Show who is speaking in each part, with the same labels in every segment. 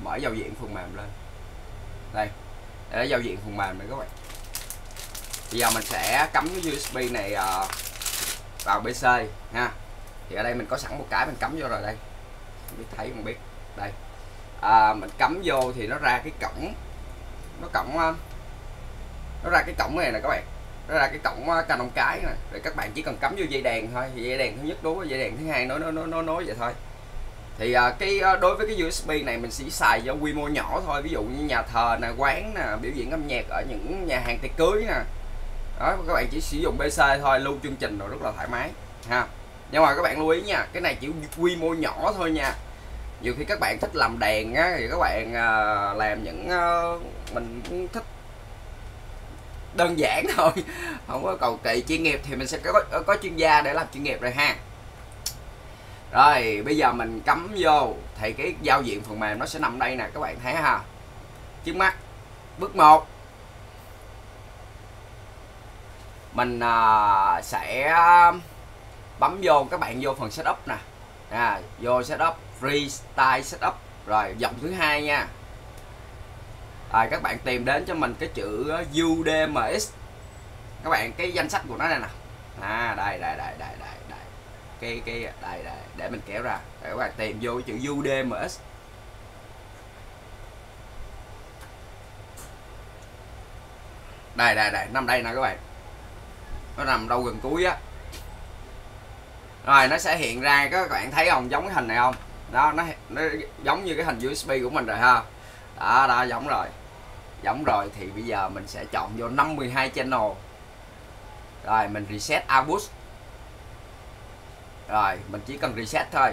Speaker 1: mở giao diện phần mềm lên. Đây, để giao diện phần mềm này các bạn. Bây giờ mình sẽ cắm cái USB này vào PC ha. Thì ở đây mình có sẵn một cái mình cắm vô rồi đây. Không biết thấy không biết. Đây. Mình cắm vô thì nó ra cái cổng, nó ra cái cổng này nè các bạn. Nó ra cái cổng Canon cái nè. Rồi các bạn chỉ cần cắm vô dây đèn thôi. Thì dây đèn thứ nhất đối với dây đèn thứ hai nối vậy thôi. Thì đối với cái USB này mình sẽ xài cho quy mô nhỏ thôi, ví dụ như nhà thờ nè, quán nè, biểu diễn âm nhạc ở những nhà hàng tiệc cưới nè. Đó, các bạn chỉ sử dụng PC thôi, lưu chương trình rồi rất là thoải mái ha. Nhưng mà các bạn lưu ý nha, cái này chỉ quy mô nhỏ thôi nha. Nhiều khi các bạn thích làm đèn á, thì các bạn làm những mình cũng thích đơn giản thôi, không có cầu kỳ chuyên nghiệp thì mình sẽ có chuyên gia để làm chuyên nghiệp rồi ha. Rồi bây giờ mình cắm vô thì cái giao diện phần mềm nó sẽ nằm đây nè các bạn thấy ha. Trước mắt bước 1 mình sẽ bấm vô, các bạn vô phần setup nè, vô setup, freestyle setup. Rồi dòng thứ hai nha, các bạn tìm đến cho mình cái chữ UDMX, các bạn cái danh sách của nó đây nè. Đây đây để mình kéo ra để các bạn tìm vô cái chữ UDMX. Đây nằm đây nè các bạn, nó nằm đâu gần cuối á. Rồi nó sẽ hiện ra, các bạn thấy không, giống cái hình này không? Đó, nó giống như cái hình USB của mình rồi ha. Đó giống rồi thì bây giờ mình sẽ chọn vô 52 channel. Rồi mình reset output. Rồi mình chỉ cần reset thôi.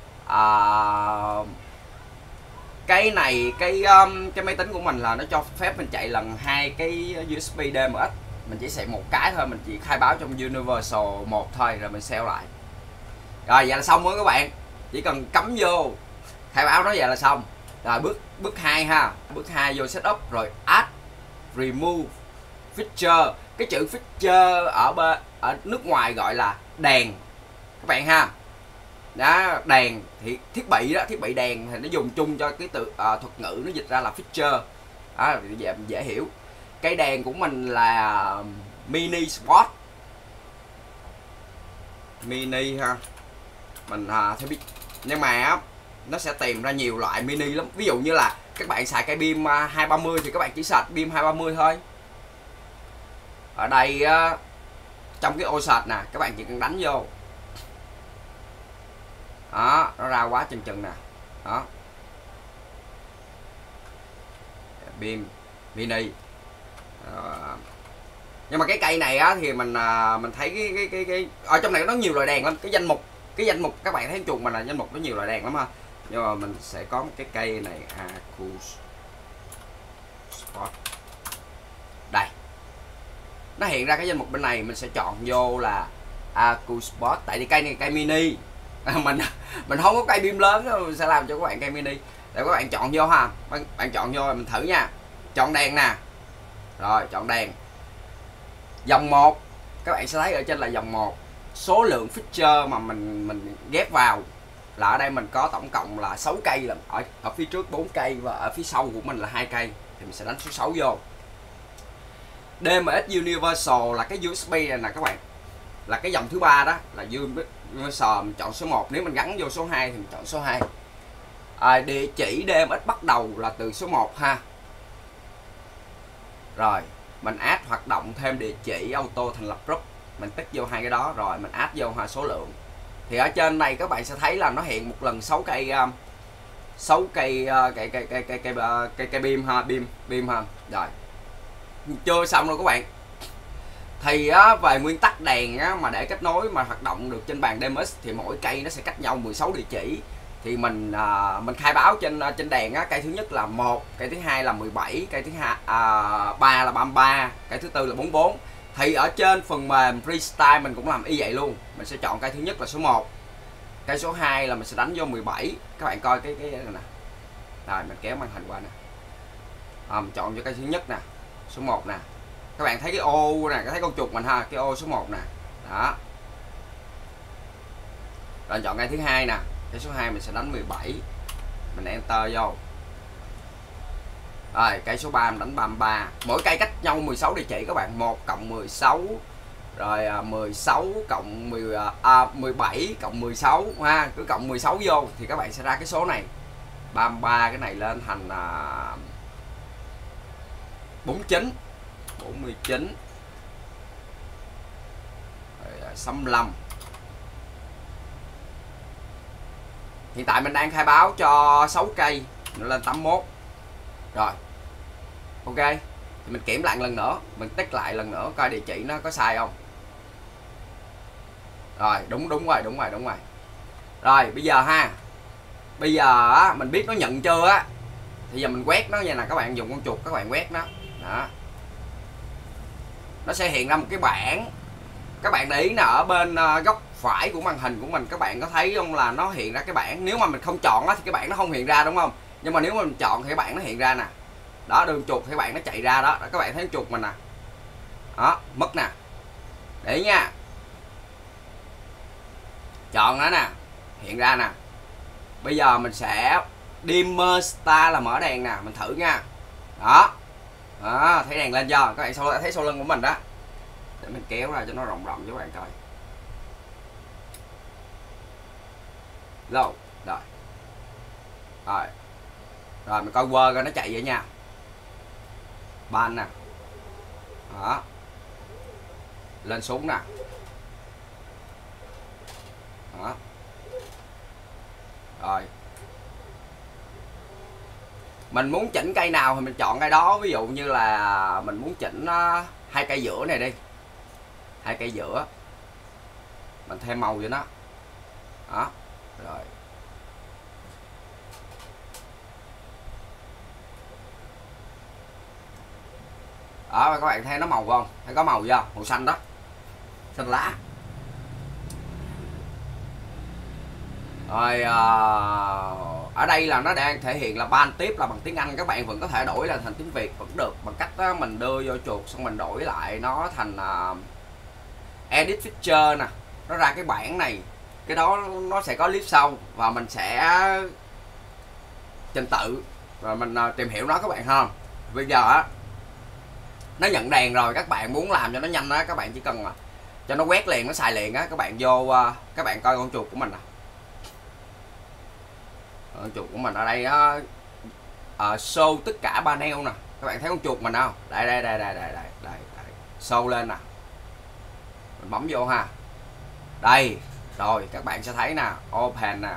Speaker 1: Cái này cái máy tính của mình là nó cho phép mình chạy lần 2 cái USB DMX. Mình chỉ xài một cái thôi, mình chỉ khai báo trong Universal 1 thôi rồi mình save lại. Rồi vậy là xong rồi các bạn. Chỉ cần cắm vô khai báo nó vậy là xong. Rồi bước 2 ha. Bước 2 vô setup rồi add remove feature. Cái chữ feature ở nước ngoài gọi là đèn các bạn ha. Đó, đèn thì thiết bị đèn thì nó dùng chung cho cái từ thuật ngữ nó dịch ra là feature. Dễ hiểu. Cái đèn của mình là mini spot, mini ha. Mình theo biết, nhưng mà nó sẽ tìm ra nhiều loại mini lắm. Ví dụ như là các bạn xài cây pin 230 thì các bạn chỉ sạch pin 230 thôi. Ở đây trong cái ô sạch nè, các bạn chỉ cần đánh vô. Đó, nó ra quá chừng nè. Đó. Pin mini. Nhưng mà cái cây này á thì mình thấy cái ở trong này nó nhiều loại đèn lắm. Cái danh mục các bạn thấy chuột mình là danh mục nó nhiều loại đèn lắm ha. Nhưng mà mình sẽ có một cái cây này Spot. Đây. Nó hiện ra cái danh mục bên này, mình sẽ chọn vô là Spot. Tại vì cây này cây mini. Mình không có cây pin lớn đâu, mình sẽ làm cho các bạn cây mini. Để các bạn chọn vô ha. Bạn chọn vô mình thử nha. Chọn đèn nè. Rồi chọn đèn. Dòng 1, các bạn sẽ thấy ở trên là dòng 1. Số lượng feature mà mình ghép vào là ở đây mình có tổng cộng là 6 cây, là ở phía trước 4 cây và ở phía sau của mình là 2 cây. Thì mình sẽ đánh số 6 vô. DMX Universal là cái USB này nè các bạn. Là cái dòng thứ 3 đó, là Universal, mình chọn số 1. Nếu mình gắn vô số 2 thì mình chọn số 2. Địa chỉ DMX bắt đầu là từ số 1 ha. Rồi mình add hoạt động thêm địa chỉ auto thành lập group, mình tích vô 2 cái đó rồi mình add vô số lượng. Thì ở trên này các bạn sẽ thấy là nó hiện một lần 6 cây pin ha, pin ha. Rồi chưa xong rồi các bạn. Thì về nguyên tắc đèn mà để kết nối mà hoạt động được trên bàn DMX thì mỗi cây nó sẽ cách nhau 16 địa chỉ. Thì mình khai báo trên đèn cây thứ nhất là 1, cây thứ hai là 17, cây thứ 3 là 33, cây thứ tư là 44. Thì ở trên phần mềm Freestyle mình cũng làm y vậy luôn. Mình sẽ chọn cây thứ nhất là số 1, cây số 2 là mình sẽ đánh vô 17. Các bạn coi cái này nè. Rồi mình kéo màn hình qua nè. Mình chọn cho cây thứ nhất nè, số 1 nè. Các bạn thấy cái ô nè, thấy con chuột mình ha, cái ô số 1 nè. Đó. Rồi chọn cây thứ hai nè, cây số 2 mình sẽ đánh 17. Mình enter vô. Rồi cây số 3 mình đánh 33. Mỗi cây cách nhau 16 địa chỉ các bạn. 1 cộng 16 rồi 16 cộng 17 cộng 16 ha, cứ cộng 16 vô thì các bạn sẽ ra cái số này. 33 cái này lên thành 49 49 65. Hiện tại mình đang khai báo cho 6 cây nó lên 81. Rồi. Ok. Thì mình kiểm lại lần nữa, mình tích lại lần nữa coi địa chỉ nó có sai không. Rồi, đúng rồi. Rồi, bây giờ ha. Bây giờ á, mình biết nó nhận chưa á. Thì giờ mình quét nó vậy nè, các bạn dùng con chuột các bạn quét nó. Đó. Nó sẽ hiện ra một cái bảng. Các bạn để ý nè, ở bên góc phải của màn hình của mình các bạn có thấy không là nó hiện ra cái bảng. Nếu mà mình không chọn á thì cái bảng nó không hiện ra đúng không? Nhưng mà nếu mà mình chọn thì cái bảng nó hiện ra nè. Đó, đường chuột thì cái bảng nó chạy ra đó. Các bạn thấy chuột mình nè. Đó, mất nè. Để ý nha. Chọn nó nè, hiện ra nè. Bây giờ mình sẽ dimmer star là mở đèn nè, mình thử nha. Đó. Đó, thấy đèn lên chưa? Các bạn thấy sau lưng của mình đó. Để mình kéo ra cho nó rộng rộng cho các bạn coi. Lâu, rồi. Rồi. Rồi mình coi quơ coi nó chạy vậy nha. Ban nè. Đó. Lên xuống nè. Đó. Rồi. Mình muốn chỉnh cây nào thì mình chọn cây đó. Ví dụ như là mình muốn chỉnh 2 cây giữa này đi. 2 cây giữa. Mình thêm màu cho nó. Đó. Rồi. Đó, các bạn thấy nó màu không? Thấy có màu chưa? Màu xanh đó. Xanh lá. Rồi ở đây là nó đang thể hiện là ban tiếp là bằng tiếng Anh. Các bạn vẫn có thể đổi là thành tiếng Việt vẫn được. Bằng cách đó, mình đưa vô chuột xong mình đổi lại nó thành edit feature nè. Nó ra cái bảng này. Cái đó nó sẽ có clip sau. Và mình sẽ trình tự và mình tìm hiểu nó các bạn ha. Bây giờ á, nó nhận đèn rồi, các bạn muốn làm cho nó nhanh á, các bạn chỉ cần cho nó quét liền, nó xài liền á. Các bạn vô, các bạn coi con chuột của mình nè. Con chuột của mình ở đây á, show tất cả panel nè. Các bạn thấy con chuột mình không? Đây. Show lên nè. Mình bấm vô ha. Đây. Rồi các bạn sẽ thấy nè, open nè.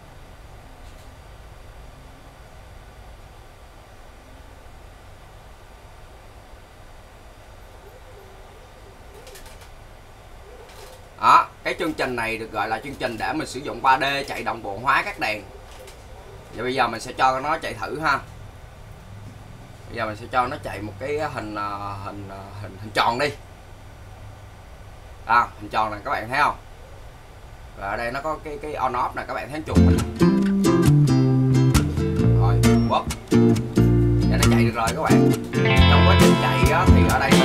Speaker 1: Đó, cái chương trình này được gọi là chương trình để mình sử dụng 3D chạy đồng bộ hóa các đèn. Và bây giờ mình sẽ cho nó chạy thử ha. Bây giờ mình sẽ cho nó chạy một cái hình tròn đi. Hình tròn này các bạn thấy không? Và ở đây nó có cái on off nè, các bạn thấy chuột mình. Rồi, bóp. Để nó chạy được rồi các bạn. Trong quá trình chạy á, thì ở đây